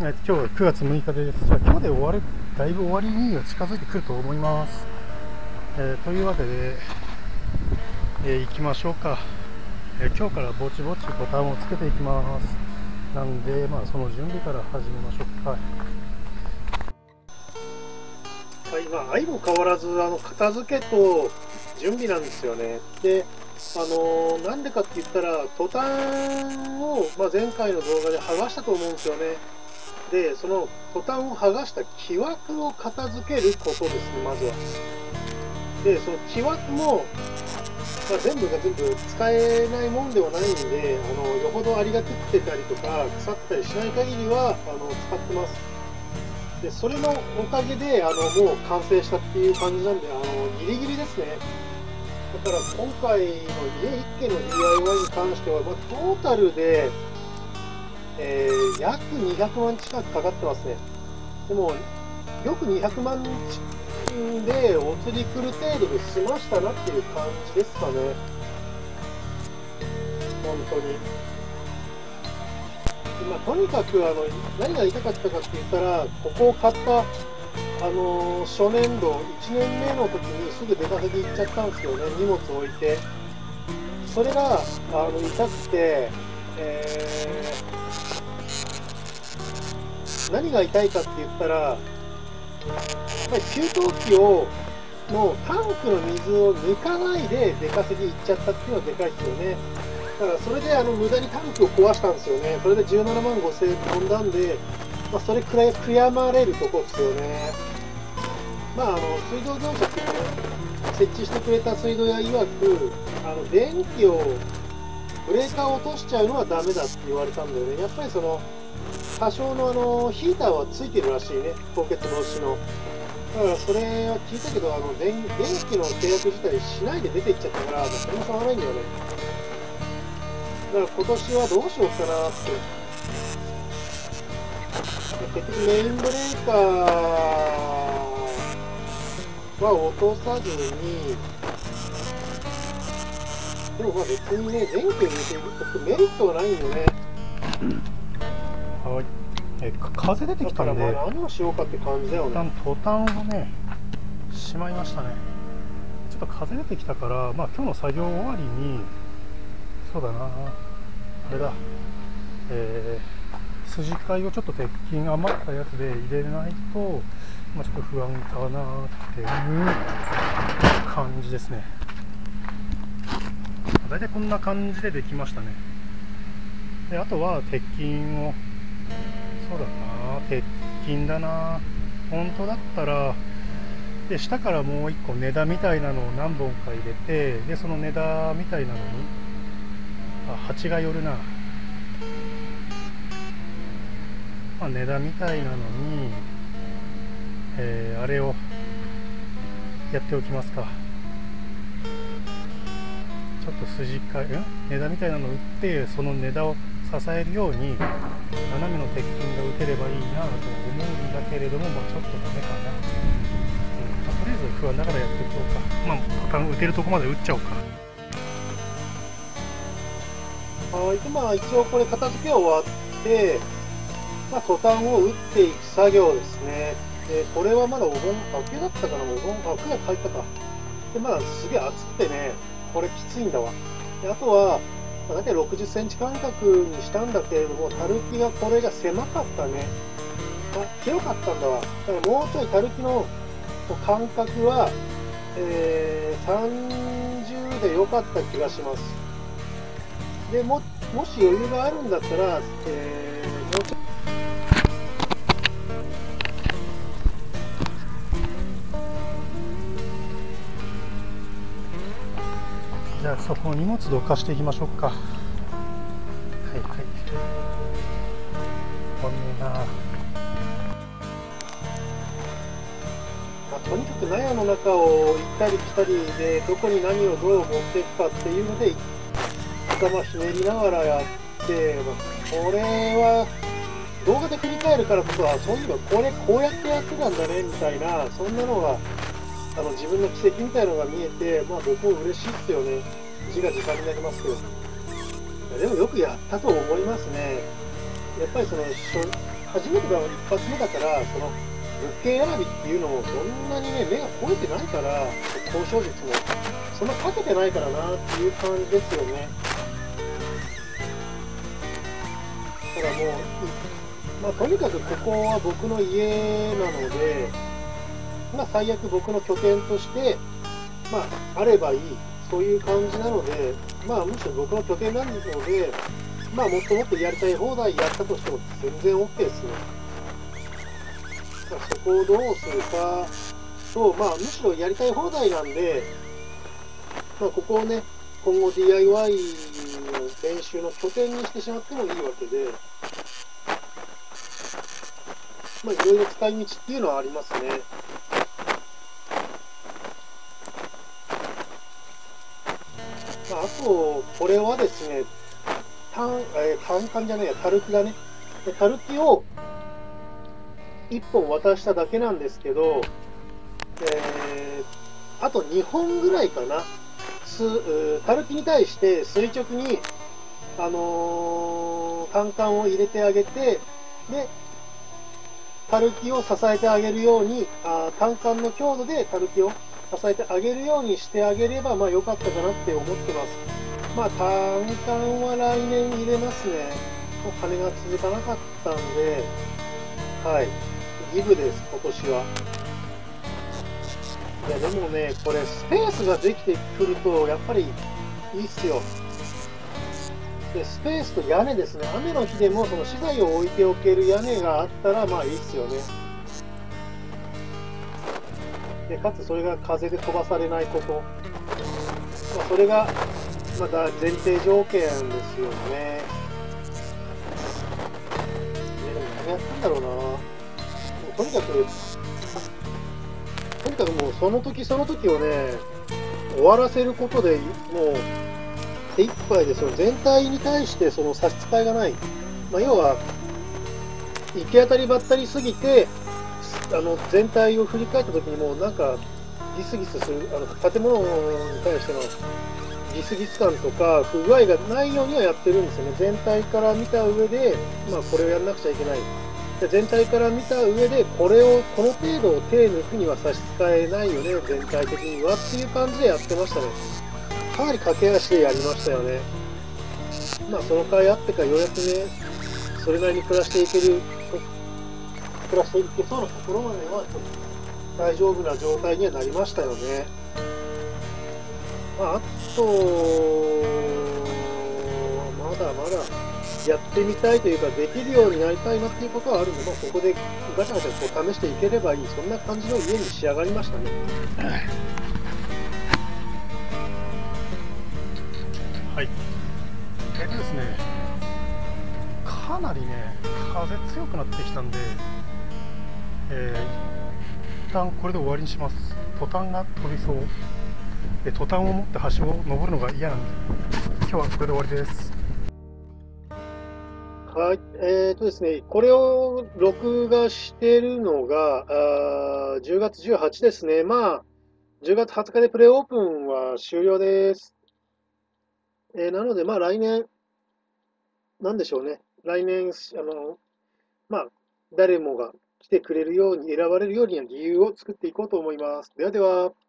今日は9月6日です。じゃあ今日でだいぶ終わりには近づいてくると思います。というわけで、行きましょうか。今日からぼちぼちボタンをつけていきます。なんで、その準備から始めましょうか。はい、相も変わらず片付けと準備なんですよね。で、なんでかって言ったら、トタンを、前回の動画で剥がしたと思うんですよね。で、そのトタンを剥がした木枠を片付けることですね、まずは。で、その木枠も、全部が全部使えないもんではないんで、よほどアリが食ってたりとか、腐ったりしない限りは使ってます。で、それのおかげでもう完成したっていう感じなんで、ギリギリですね。だから今回の家1軒の DIY に関しては、トータルで、約200万近くかかってますね。でも、よく200万でお釣り来る程度で済ましたなっていう感じですかね。本当に。とにかく何が言いたかったかって言ったら、ここを買った初年度1年目の時にすぐ出かけて行っちゃったんですよね、荷物を置いて。それが痛くて、何が痛いかって言ったら、やっぱり給湯器のタンクの水を抜かないで出かけて行っちゃったっていうのはでかいですよね。だからそれで無駄にタンクを壊したんですよね。それで17万5,000円飛んだんで、それくらい悔やまれるとこですよね。水道業者ってね、設置してくれた水道屋曰く、電気を、ブレーカーを落としちゃうのはダメだって言われたんだよね。やっぱり多少のヒーターはついてるらしいね、凍結防止の。だからそれは聞いたけど、電気の契約自体しないで出ていっちゃったから、それもしょうがないんだよね。だから今年はどうしようかなって。結局メインブレーカーは落とさずに、でも別にね、電気を入れておくメリットはないんよね。はい、風出てきたんで、何をしようかって感じだよね。トタンをね、しまいましたね。ちょっと風出てきたから、今日の作業終わりに、そうだな、あれだ、筋交いをちょっと鉄筋余ったやつで入れないと、ちょっと不安かなっていう感じですね。大体こんな感じでできましたね。で、あとは鉄筋を、そうだな、鉄筋だな。本当だったら、で、下からもう一個根太みたいなのを何本か入れて、で、その根太みたいなのに、蜂が寄るな。根太みたいなのに、あれをやっておきますか。ちょっと筋交い、根太みたいなのを打って、その根太を支えるように斜めの鉄筋が打てればいいなと思うんだけれども、ちょっとダメかな。とりあえず不安だからやっていこうか。トタン打てるとこまで打っちゃおうか。はい、で一応これ片付け終わって、トタンを打っていく作業ですね。で、これはまだお盆明けだったかな、お盆、9月入ったか。で、すげえ暑くてね、これきついんだわ。で、あとは、大体60センチ間隔にしたんだけれども、たるきがこれが狭かったね。広かったんだわ。だからもうちょいたるきの間隔は、30で良かった気がします。でもし余裕があるんだったら、もうちょっとじゃあそこ荷物どかしていきましょうか。はいはい。こんな。とにかく納屋の中を行ったり来たりで、どこに何をどう持っていくかっていうので、頭ひねりながらやって、これは動画で振り返るからこそ、そういえばこれこうやってやってたんだねみたいな、そんなのが自分の奇跡みたいなのが見えて、僕も嬉しいですよね。自画自賛になりますけど。でもよくやったと思いますね。やっぱり初めての一発目だから、その物件選びっていうのもそんなにね、目が肥えてないから、交渉術も、そんなかけてないからなっていう感じですよね。だからもう、まあ、とにかくここは僕の家なので、まあ、最悪僕の拠点として、まあ、あればいい、そういう感じなので、まあ、むしろ僕の拠点なので、まあ、もっともっとやりたい放題やったとしても全然 OK ですね。まあ、そこをどうするかと、まあ、むしろやりたい放題なんで、まあ、ここをね、今後 DIY の練習の拠点にしてしまってもいいわけで、まあ、いろいろ使い道っていうのはありますね。まあ、あと、これはですね、単管じゃないや、タルキだね。タルキを1本渡しただけなんですけど、あと2本ぐらいかな。タルキに対して垂直に、単管を入れてあげて、で、タルキを支えてあげるように、単管の強度でタルキを支えてあげるようにしてあげれば、まあ良かったかなって思ってます。まあ単管は来年入れますね。もう金が続かなかったんで、はい。ギブです、今年は。いや、でもね、これ、スペースができてくると、やっぱりいいっすよ。で、スペースと屋根ですね。雨の日でも、その資材を置いておける屋根があったら、まあいいっすよね。で、かつそれが風で飛ばされないこと。まあ、それが、また前提条件ですよね。でも何やってんだろうな。もうとにかくもうその時その時をね、終わらせることでもう手一杯でその全体に対してその差し支えがない。まあ、要は、行き当たりばったりすぎて、全体を振り返った時にもうなんかギスギスする、建物に対してのギスギス感とか不具合がないようにはやってるんですよね。全体から見た上で、まあ、これをやらなくちゃいけない。で全体から見た上で、この程度を手抜くには差し支えないよね、全体的にはっていう感じでやってましたね。かなり駆け足でやりましたよね。まあ、その甲斐あってか、ようやくね、それなりに暮らしていけそうなところまでは、ちょっと大丈夫な状態にはなりましたよね。まあ、あと、まだまだやってみたいというか、できるようになりたいなっていうことはあるんで、まあ、ここでガチャガチャこう試していければいい、そんな感じの家に仕上がりましたね。 はい。ですね、かなりね、風強くなってきたんで、一旦これで終わりにします。トタンが飛びそう。で、トタンを持って橋を登るのが嫌なんで、今日はこれで終わりです。 はい、ですね、これを録画しているのが、10月18ですね。まあ、10月20日でプレオープンは終了です。なので、まあ、来年、なんでしょうね。来年、まあ、誰もが来てくれるように、選ばれるように理由を作っていこうと思います。ではでは。